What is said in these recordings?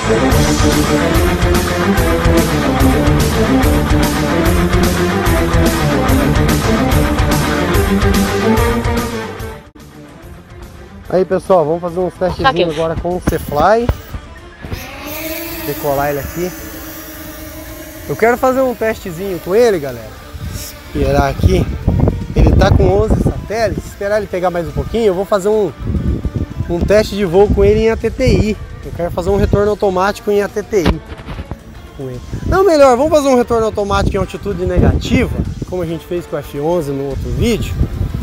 Aí pessoal, vamos fazer uns testezinhos agora com o C-Fly. Decolar ele aqui. Eu quero fazer um testezinho com ele, galera. Esperar aqui. Ele tá com 11 satélites. Esperar ele pegar mais um pouquinho. Eu vou fazer um teste de voo com ele em ATTI. Eu quero fazer um retorno automático em ATTI com ele. Não, melhor, vamos fazer um retorno automático em altitude negativa, como a gente fez com o F11 no outro vídeo.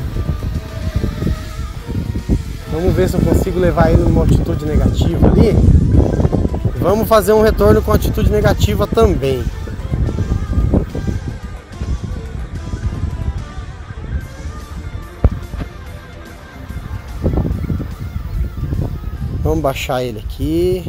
Vamos ver se eu consigo levar ele numa altitude negativa ali. Vamos fazer um retorno com altitude negativa também. Vamos baixar ele aqui.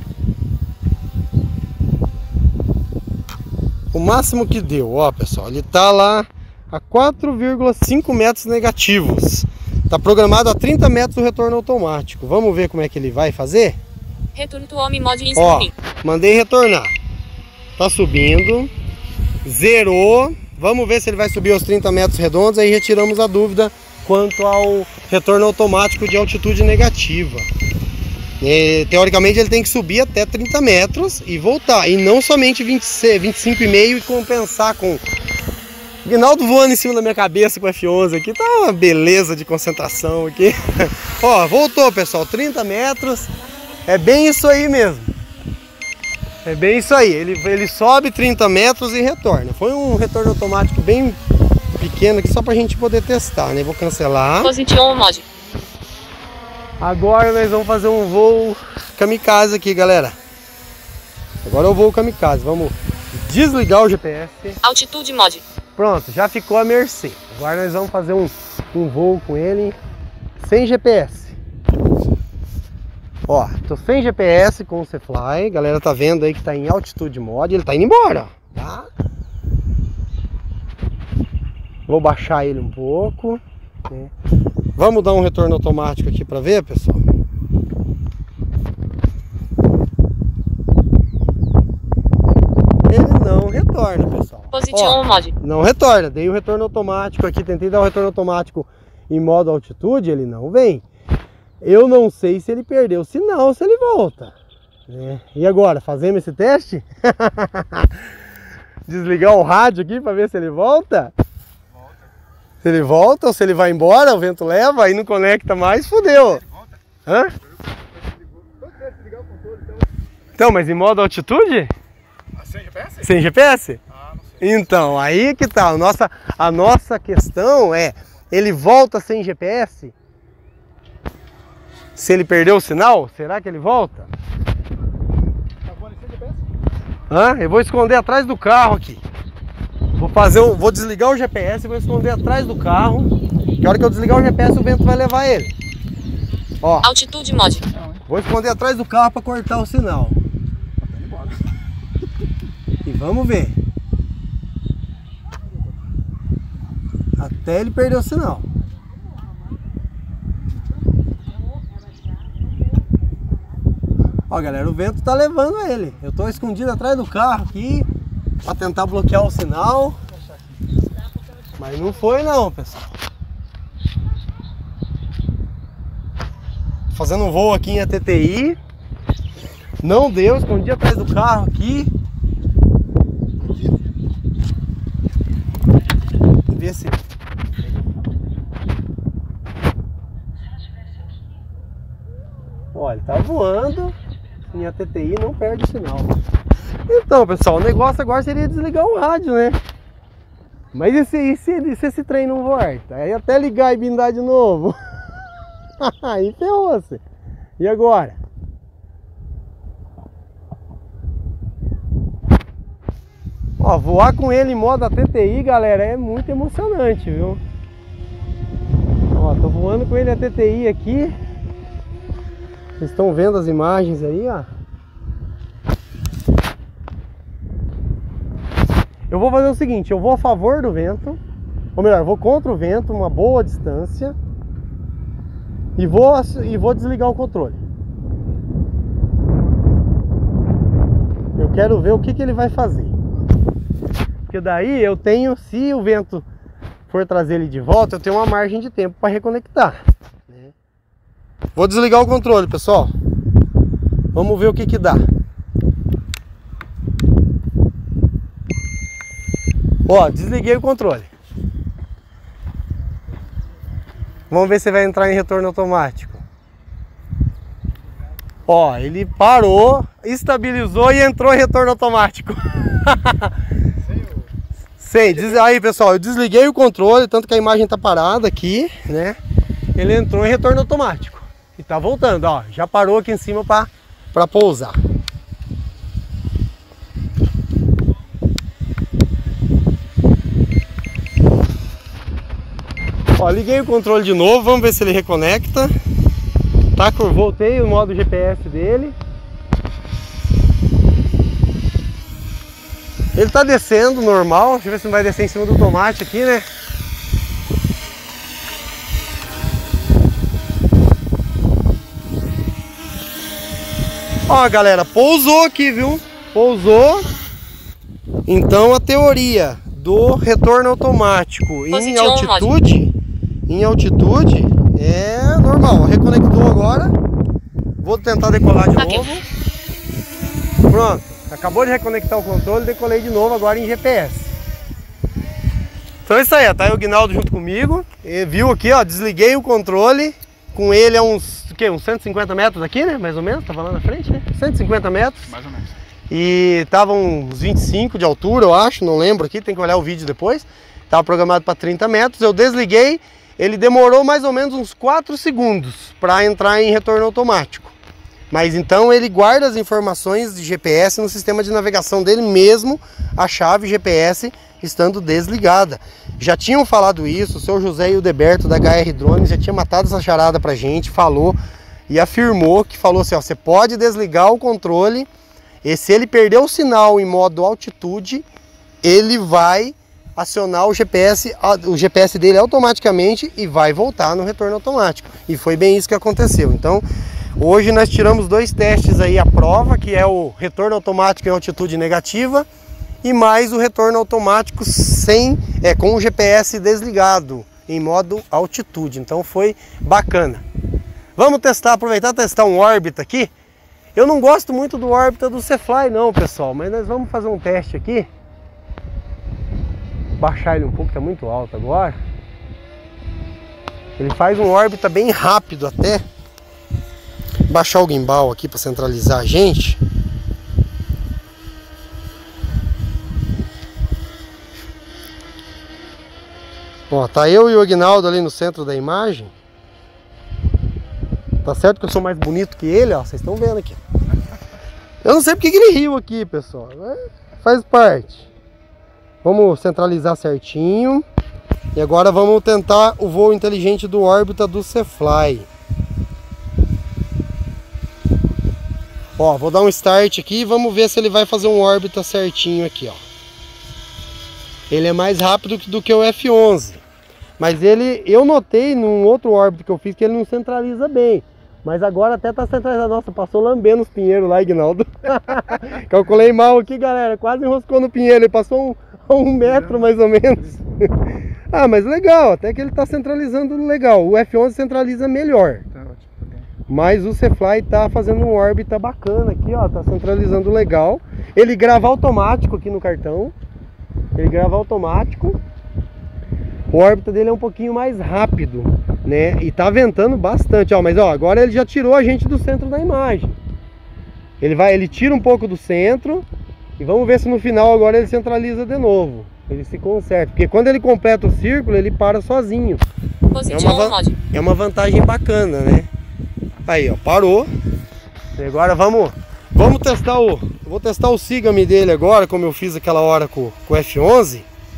O máximo que deu, ó pessoal, ele tá lá a 4,5 metros negativos. Tá programado a 30 metros o retorno automático. Vamos ver como é que ele vai fazer? Return to home mode in Ó, mandei retornar. Tá subindo. Zerou. Vamos ver se ele vai subir aos 30 metros redondos. Aí retiramos a dúvida quanto ao retorno automático de altitude negativa. Teoricamente ele tem que subir até 30 metros e voltar. E não somente 25,5 e compensar com... O Guinaldo voando em cima da minha cabeça com o F11 aqui. Tá uma beleza de concentração aqui. Ó, voltou pessoal, 30 metros. É bem isso aí mesmo. É bem isso aí. Ele sobe 30 metros e retorna. Foi um retorno automático bem pequeno aqui só pra gente poder testar, né? Vou cancelar. Position mode. Agora nós vamos fazer um voo kamikaze aqui, galera. Agora eu vou kamikaze. Vamos desligar o GPS. Altitude mode. Pronto, já ficou a mercê. Agora nós vamos fazer um voo com ele sem GPS. Ó, tô sem GPS com o C-Fly. Galera tá vendo aí que tá em altitude mode. Ele tá indo embora, tá? Vou baixar ele um pouco, né? Vamos dar um retorno automático aqui para ver, pessoal. Ele não retorna, pessoal. Position mode. Não retorna. Dei o retorno automático aqui, tentei dar o retorno automático em modo altitude, ele não vem. Eu não sei se ele perdeu o sinal ou se ele volta, né? E agora, fazemos esse teste? Desligar o rádio aqui para ver se ele volta? Se ele volta ou se ele vai embora, o vento leva, aí não conecta mais, fodeu. Hã? Então, mas em modo altitude? Sem GPS? Sem GPS? Ah, não sei. Então, aí que tá. A nossa questão é, ele volta sem GPS? Se ele perdeu o sinal, será que ele volta? Tá voando sem GPS? Hã? Eu vou esconder atrás do carro aqui. Vou desligar o GPS e vou esconder atrás do carro. Que a hora que eu desligar o GPS, o vento vai levar ele. Ó. Altitude mode. Vou esconder atrás do carro para cortar o sinal. E vamos ver. Até ele perder o sinal. Ó, galera, o vento tá levando ele. Eu tô escondido atrás do carro aqui para tentar bloquear o sinal. Mas não foi não, pessoal. Fazendo um voo aqui em ATTI. Não deu, escondi atrás do carro aqui. Ver se... Olha, tá voando em ATTI, não perde o sinal. Então, pessoal, o negócio agora seria desligar o rádio, né? Mas e se esse trem não volta? Aí até ligar e bindar de novo. Aí ferrou-se. E agora? Ó, voar com ele em modo ATTI, galera, é muito emocionante, viu? Ó, tô voando com ele ATTI aqui. Vocês estão vendo as imagens aí, ó. Eu vou fazer o seguinte, eu vou a favor do vento, ou melhor, eu vou contra o vento, uma boa distância, e vou desligar o controle. quero ver o que ele vai fazer. Porque daí eu tenho, se o vento for trazer ele de volta, eu tenho uma margem de tempo para reconectar. Vou desligar o controle, pessoal. Vamos ver o que dá. Ó, desliguei o controle. Vamos ver se vai entrar em retorno automático. Ó, ele parou, estabilizou e entrou em retorno automático. Sei, aí pessoal, eu desliguei o controle, tanto que a imagem tá parada aqui, né? Ele entrou em retorno automático. E tá voltando, ó, já parou aqui em cima pra pousar. Ó, liguei o controle de novo, vamos ver se ele reconecta. Tá, voltei o modo GPS dele. Ele tá descendo normal, deixa eu ver se não vai descer em cima do tomate aqui, né? Ó, galera, pousou aqui, viu? Pousou. Então a teoria do retorno automático em altitude é normal. Reconectou agora. Vou tentar decolar de novo. Pronto. Acabou de reconectar o controle, decolei de novo agora em GPS. Então é isso aí, tá aí o Guinaldo junto comigo. E viu aqui, ó, desliguei o controle. Com ele a uns 150 metros aqui, né? Mais ou menos, tava lá na frente, né? 150 metros. Mais ou menos. E tava uns 25 de altura, eu acho, não lembro aqui, tem que olhar o vídeo depois. Tava programado para 30 metros, eu desliguei, ele demorou mais ou menos uns 4 segundos para entrar em retorno automático. Mas então ele guarda as informações de GPS no sistema de navegação dele, mesmo a chave GPS estando desligada. Já tinham falado isso, o seu José Hildeberto da HR Drones já tinha matado essa charada pra gente, falou e afirmou que falou assim, ó, você pode desligar o controle e se ele perder o sinal em modo altitude, ele vai acionar o GPS dele automaticamente e vai voltar no retorno automático. E foi bem isso que aconteceu. Então, hoje nós tiramos 2 testes aí à prova, que é o retorno automático em altitude negativa e mais o retorno automático com o GPS desligado em modo altitude. Então foi bacana. Vamos testar, aproveitar e testar um órbita aqui. Eu não gosto muito do órbita do C-Fly não, pessoal, mas nós vamos fazer um teste aqui. Baixar ele um pouco, tá muito alto agora. Ele faz um órbita bem rápido até. Baixar o gimbal aqui para centralizar a gente. Ó, tá eu e o Aguinaldo ali no centro da imagem. Tá certo que eu sou mais bonito que ele, ó. Vocês estão vendo aqui. Eu não sei porque que ele riu aqui, pessoal. Faz parte. Vamos centralizar certinho. E agora vamos tentar o voo inteligente do órbita do C-Fly. Ó, vou dar um start aqui e vamos ver se ele vai fazer um órbita certinho aqui, ó. Ele é mais rápido do que o F11. Mas eu notei num outro órbita que eu fiz que ele não centraliza bem. Mas agora até tá centralizado. Nossa, passou lambendo os pinheiros lá, Aguinaldo. Calculei mal aqui, galera. Quase enroscou no pinheiro. Ele passou um metro mais ou menos. Ah, mas legal. Até que ele tá centralizando legal. O F11 centraliza melhor. Mas o C-Fly tá fazendo um órbita bacana aqui, ó. Tá centralizando legal. Ele grava automático aqui no cartão. Ele grava automático. O órbita dele é um pouquinho mais rápido, né? E tá ventando bastante, ó. Mas ó, agora ele já tirou a gente do centro da imagem. Ele tira um pouco do centro. E vamos ver se no final agora ele centraliza de novo. Ele se conserta. Porque quando ele completa o círculo, ele para sozinho. É uma vantagem bacana, né? Aí, ó, parou. E agora vamos testar vou testar o Sigame dele agora, como eu fiz aquela hora com o F11.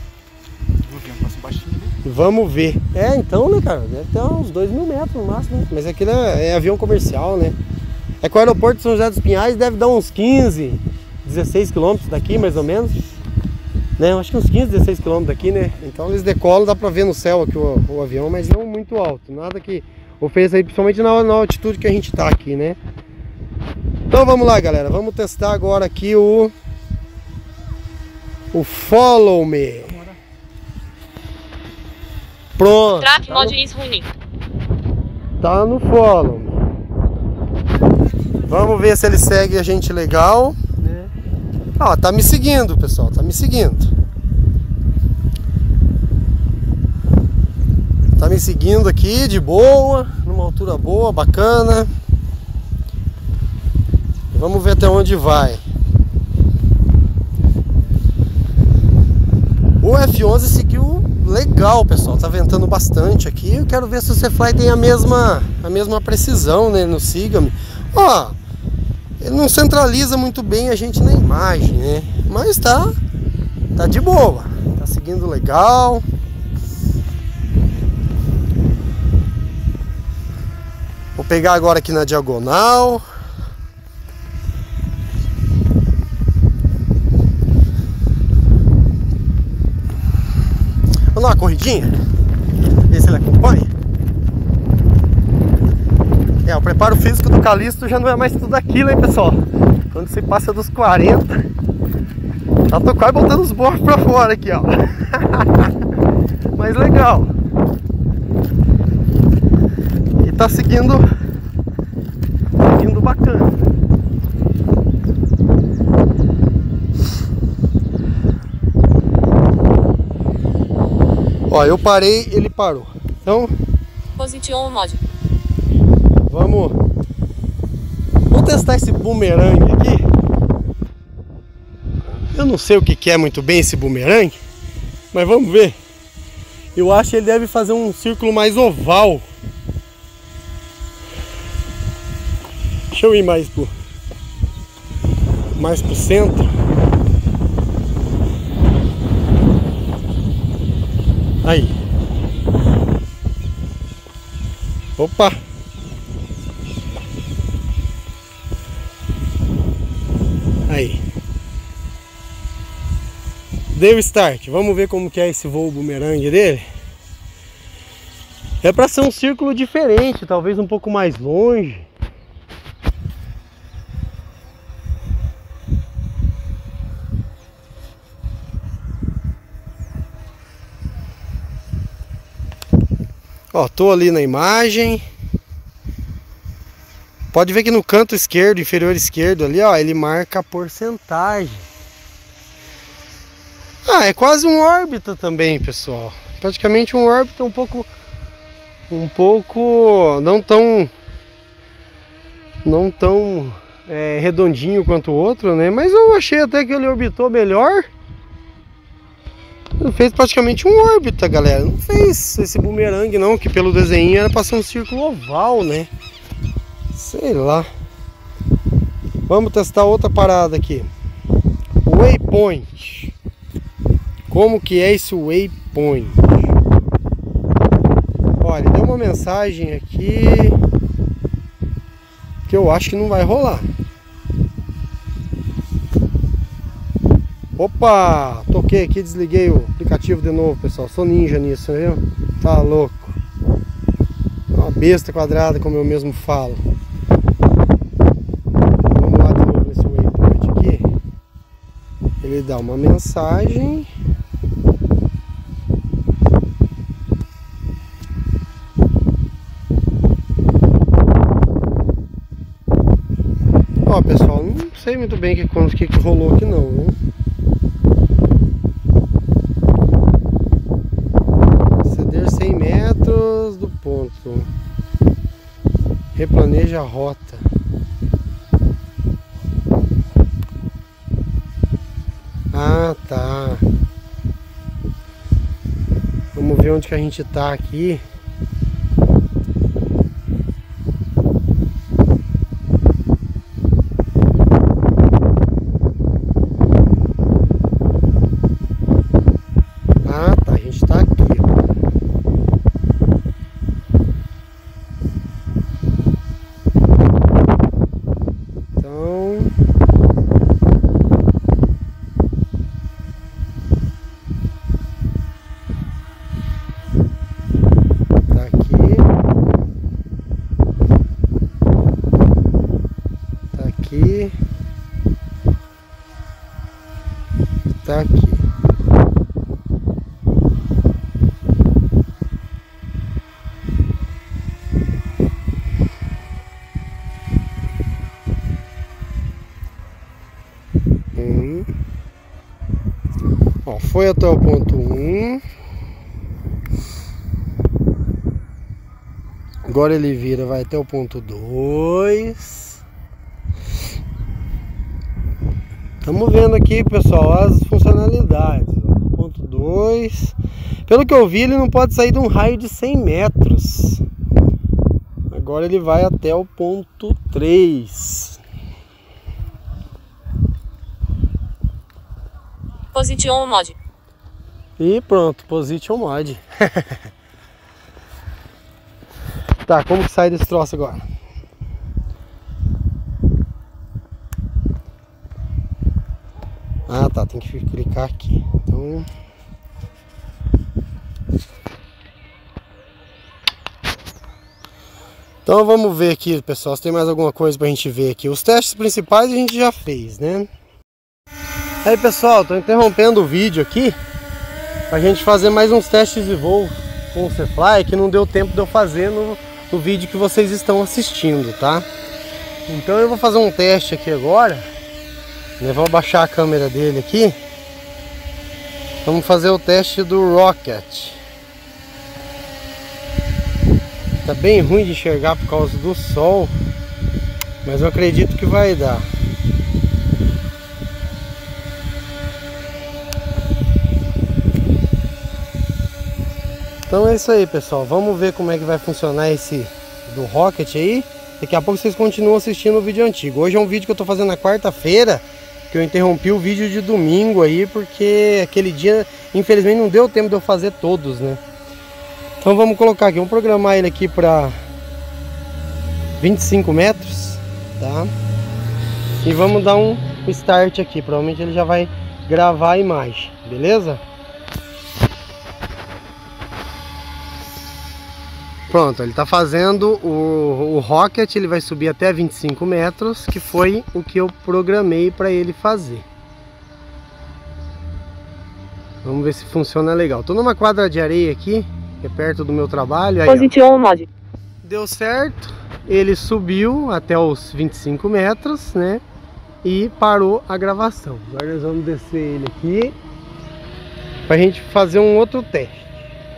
Vamos ver. Então, né, cara? Deve ter uns 2.000 metros no máximo, né? Mas aquilo é avião comercial, né? É que o aeroporto de São José dos Pinhais deve dar uns 15, 16 quilômetros daqui, mais ou menos. Né? Acho que uns 15, 16 quilômetros daqui, né? Então eles decolam, dá pra ver no céu aqui o avião, mas não muito alto. Nada que ofereça aí, principalmente na altitude que a gente tá aqui, né? Então vamos lá, galera. Vamos testar agora aqui o O Follow Me. Pronto. Track mode is running. Tá no Follow Me. Vamos ver se ele segue a gente legal. Ó, tá me seguindo, pessoal. Tá me seguindo. Tá me seguindo aqui de boa, numa altura boa, bacana. Vamos ver até onde vai. O F11 seguiu legal, pessoal. Tá ventando bastante aqui. Eu quero ver se o C-Fly tem a mesma precisão, né, no Siga-me. Ó, ele não centraliza muito bem a gente na imagem, né? Mas tá de boa. Tá seguindo legal. Vou pegar agora aqui na diagonal. Vamos dar uma corridinha? Ver se ele acompanha. O preparo físico do Calixto já não é mais tudo aquilo, hein, pessoal? Quando você passa dos 40, já tô quase botando os borros pra fora aqui, ó. Mas legal. E tá seguindo bacana. Ó, eu parei, ele parou. Então, Position mode. vamos testar esse bumerangue aqui. Eu não sei o que é muito bem esse bumerangue, mas vamos ver. Eu acho que ele deve fazer um círculo mais oval. Deixa eu ir mais pro centro. Aí. Opa. Aí. Deu start. Vamos ver como que é esse voo bumerangue dele. É para ser um círculo diferente, talvez um pouco mais longe. Ó, tô ali na imagem. Pode ver que no canto esquerdo, inferior esquerdo ali, ó, ele marca a porcentagem. Ah, é quase um órbita também, pessoal. Praticamente um órbita um pouco não tão redondinho quanto o outro, né? Mas eu achei até que ele orbitou melhor. Ele fez praticamente um órbita, galera. Não fez esse bumerangue não, que pelo desenho era pra ser um círculo oval, né? Sei lá. Vamos testar outra parada aqui. Waypoint. Como que é esse waypoint? Olha, deu uma mensagem aqui que eu acho que não vai rolar. Opa! Toquei aqui, desliguei o aplicativo de novo, pessoal. Sou ninja nisso, viu? Tá louco. Uma besta quadrada, como eu mesmo falo. Vamos lá de novo nesse waypoint aqui. Ele dá uma mensagem. Ó, pessoal, não sei muito bem o que rolou aqui não, né? Ceder 100 metros do ponto. Replaneja a rota. Ah, tá. Vamos ver onde que a gente tá aqui. Tá aqui. 1. Ó, foi até o ponto 1. Agora ele vira, vai até o ponto 2. Estamos vendo aqui, pessoal, as funcionalidades. Ponto 2. Pelo que eu vi, ele não pode sair de um raio de 100 metros. Agora ele vai até o ponto 3. Position Mode. E pronto, Position Mode. Tá, como que sai desse troço agora? Ah, tá, tem que clicar aqui. Então vamos ver aqui, pessoal, se tem mais alguma coisa pra gente ver aqui. Os testes principais a gente já fez, né? Aí, pessoal, tô interrompendo o vídeo aqui pra gente fazer mais uns testes de voo com o C-Fly, que não deu tempo de eu fazer no vídeo que vocês estão assistindo, tá? Então eu vou fazer um teste aqui agora, né? Vou abaixar a câmera dele aqui. Vamos fazer o teste do Rocket. Tá bem ruim de enxergar por causa do sol, mas eu acredito que vai dar. Então é isso aí, pessoal. Vamos ver como é que vai funcionar esse do Rocket aí. Daqui a pouco vocês continuam assistindo o vídeo antigo. Hoje é um vídeo que eu tô fazendo na quarta-feira, que eu interrompi o vídeo de domingo aí, porque aquele dia, infelizmente, não deu tempo de eu fazer todos, né? Então vamos colocar aqui, vamos programar ele aqui para 25 metros, tá? E vamos dar um start aqui, provavelmente ele já vai gravar a imagem, beleza? Pronto, ele tá fazendo o Rocket, ele vai subir até 25 metros, que foi o que eu programei para ele fazer. Vamos ver se funciona legal. Tô numa quadra de areia aqui, que é perto do meu trabalho. Aí, Position Mode. deu certo, ele subiu até os 25 metros, né? E parou a gravação. Agora nós vamos descer ele aqui pra gente fazer um outro teste.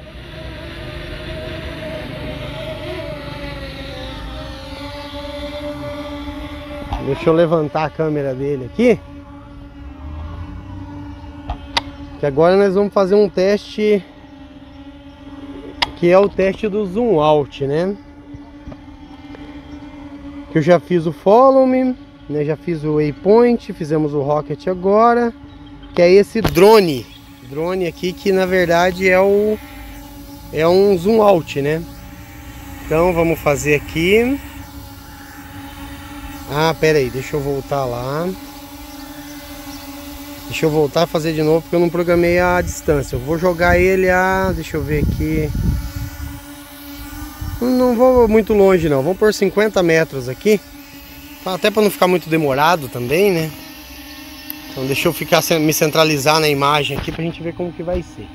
Deixa eu levantar a câmera dele aqui, que agora nós vamos fazer um teste, que é o teste do zoom out, né? Que eu já fiz o follow me, né? Já fiz o waypoint, fizemos o Rocket agora, que é esse drone aqui, que na verdade é um zoom out, né? Então vamos fazer aqui. Ah, pera aí, deixa eu voltar lá. Deixa eu voltar a fazer de novo, porque eu não programei a distância. Eu vou jogar ele a... deixa eu ver aqui. Não vou muito longe não, vamos por 50 metros aqui. Até para não ficar muito demorado também, né? Então deixa eu me centralizar na imagem aqui pra gente ver como que vai ser.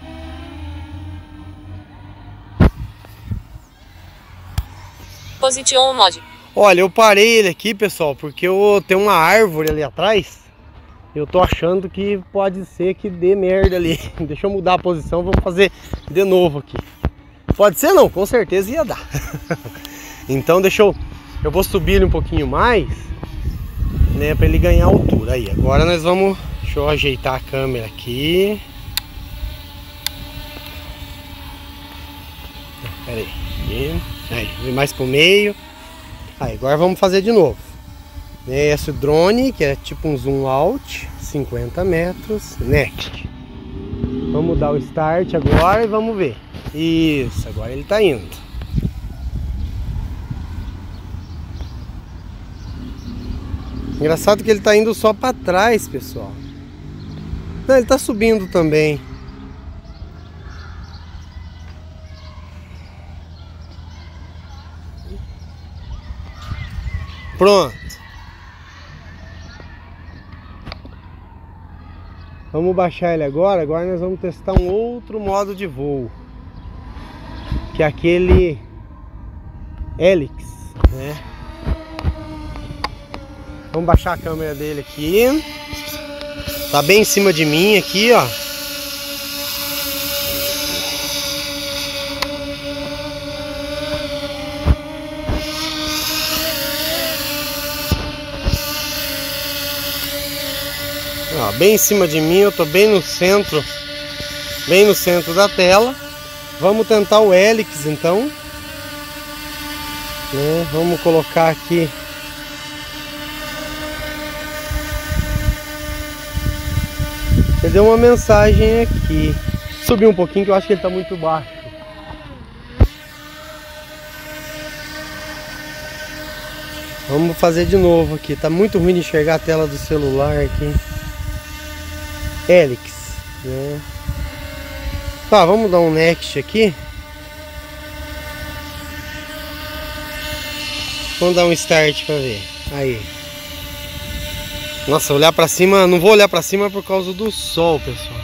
Position Mode. Olha, eu parei ele aqui, pessoal, porque tem uma árvore ali atrás. Eu tô achando que pode ser que dê merda ali. Deixa eu mudar a posição, vamos fazer de novo aqui. Pode ser não, com certeza ia dar. Então eu vou subir ele um pouquinho mais, né, para ele ganhar altura. Aí, agora nós vamos, deixa eu ajeitar a câmera aqui. Pera aí, vem mais pro meio. Aí, agora vamos fazer de novo. Esse drone, que é tipo um zoom out, 50 metros, next. Vamos dar o start agora e vamos ver. Isso, agora ele tá indo. Engraçado que ele tá indo só para trás, pessoal. Não, ele tá subindo também. Pronto. Vamos baixar ele agora. Agora nós vamos testar um outro modo de voo, que é aquele Helix, né? Vamos baixar a câmera dele aqui. Tá bem em cima de mim aqui, ó. Ó, bem em cima de mim, eu tô bem no centro da tela. Vamos tentar o hélix então, né? Vamos colocar aqui. Ele deu uma mensagem aqui. Subir um pouquinho que eu acho que ele tá muito baixo. Vamos fazer de novo aqui. Tá muito ruim de enxergar a tela do celular aqui. Hélix, né? Tá, vamos dar um next aqui. Vamos dar um start pra ver. Aí. Nossa, olhar pra cima, não vou olhar pra cima por causa do sol, pessoal.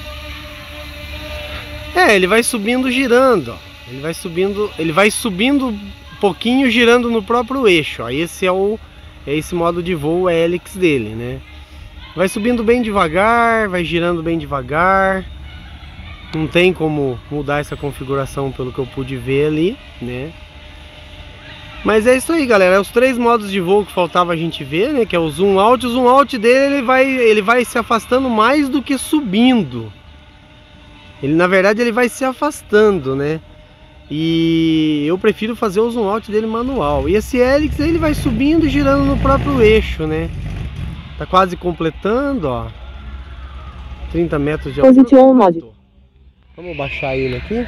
É, ele vai subindo girando, ó. Ele vai subindo um pouquinho girando no próprio eixo, ó. Esse é esse modo de voo hélix dele, né? Vai subindo bem devagar, vai girando bem devagar. Não tem como mudar essa configuração pelo que eu pude ver ali, né? Mas é isso aí, galera, é os 3 modos de voo que faltava a gente ver, né? Que é o zoom out. O zoom out dele, ele vai se afastando mais do que subindo. Ele, na verdade, ele vai se afastando, né? E eu prefiro fazer o zoom out dele manual. E esse hélix, ele vai subindo e girando no próprio eixo, né? Tá quase completando, ó. 30 metros de altura. Vamos baixar ele aqui.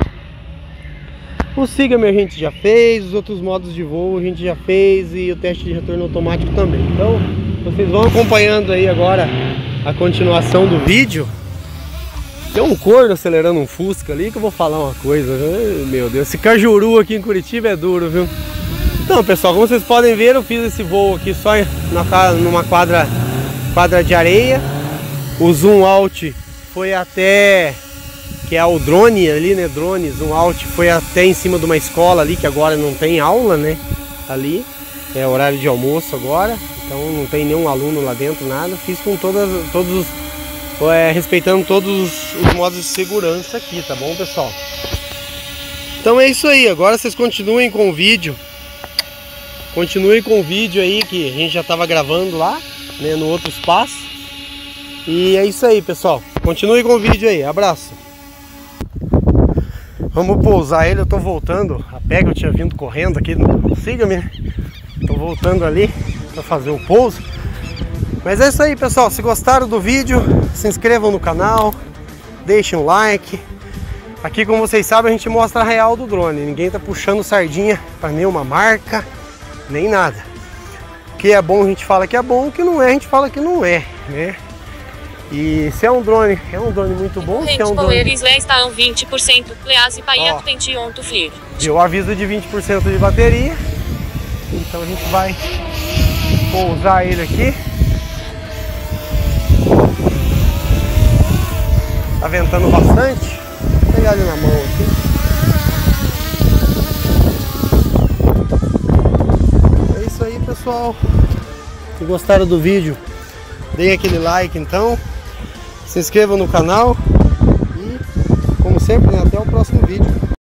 O Siga-me a gente já fez, os outros modos de voo a gente já fez e o teste de retorno automático também. Então, vocês vão acompanhando aí agora a continuação do vídeo. Tem um corno acelerando um Fusca ali que eu vou falar uma coisa. Ai, meu Deus, esse Cajuru aqui em Curitiba é duro, viu? Então, pessoal, como vocês podem ver, eu fiz esse voo aqui só numa quadra de areia. O zoom out foi até... que é o drone ali, né? Drone, zoom out, foi até em cima de uma escola ali, que agora não tem aula, né? Ali, é horário de almoço agora, então não tem nenhum aluno lá dentro, nada. Fiz com respeitando todos os modos de segurança aqui, tá bom, pessoal? Então é isso aí, agora vocês continuem com o vídeo. Continuem com o vídeo aí que a gente já estava gravando lá, né? No outro espaço. E é isso aí, pessoal. Continue com o vídeo aí, abraço. Vamos pousar ele, eu tô voltando. A pé que eu tinha vindo correndo aqui no Siga-me. Tô voltando ali para fazer o pouso. Mas é isso aí, pessoal. Se gostaram do vídeo, se inscrevam no canal, deixem um like. Aqui, como vocês sabem, a gente mostra a real do drone. Ninguém tá puxando sardinha para nenhuma marca, nem nada. O que é bom a gente fala que é bom, o que não é a gente fala que não é, né? E se é um drone muito bom, se é um drone... está 20%, deu aviso de 20% de bateria. Então a gente vai pousar ele aqui. Tá ventando bastante. Vou pegar ele na mão aqui. É isso aí, pessoal. Se gostaram do vídeo, deem aquele like então. Se inscrevam no canal e, como sempre, né, até o próximo vídeo.